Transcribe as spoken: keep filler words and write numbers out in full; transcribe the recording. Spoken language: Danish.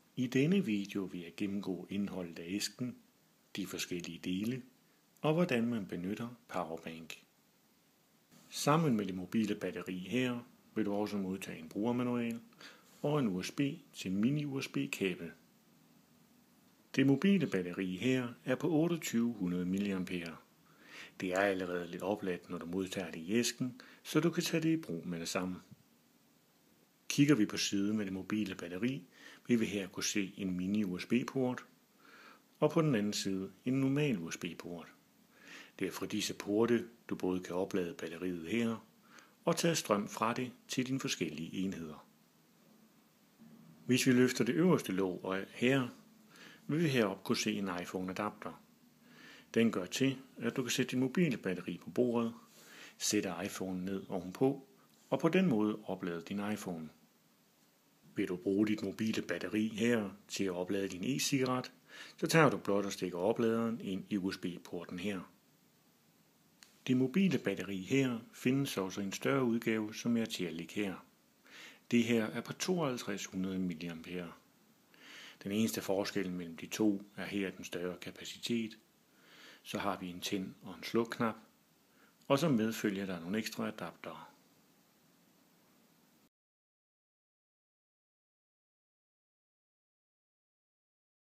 I denne video vil jeg gennemgå indholdet af æsken, de forskellige dele og hvordan man benytter powerbank. Sammen med det mobile batteri her vil du også modtage en brugermanual og en U S B til mini-U S B-kabel. Det mobile batteri her er på otteogtyve hundrede milliampere. Det er allerede lidt opladt, når du modtager det i æsken, så du kan tage det i brug med det samme. Kigger vi på siden med det mobile batteri, vil vi her kunne se en mini-U S B-port, og på den anden side en normal U S B-port. Det er fra disse porte, du både kan oplade batteriet her, og tage strøm fra det til dine forskellige enheder. Hvis vi løfter det øverste låg her, vil vi heroppe kunne se en iPhone-adapter. Den gør til, at du kan sætte din mobile batteri på bordet, sætte iPhone ned ovenpå, og på den måde oplade din iPhone. Vil du bruge dit mobile batteri her til at oplade din e-cigaret, så tager du blot og stikker opladeren ind i U S B-porten her. Det mobile batteri her findes også i en større udgave, som er til at lægge her. Det her er på tooghalvtreds hundrede milliampere. Den eneste forskel mellem de to er her den større kapacitet. Så har vi en tænd og en slukknap, og så medfølger der nogle ekstra adaptere.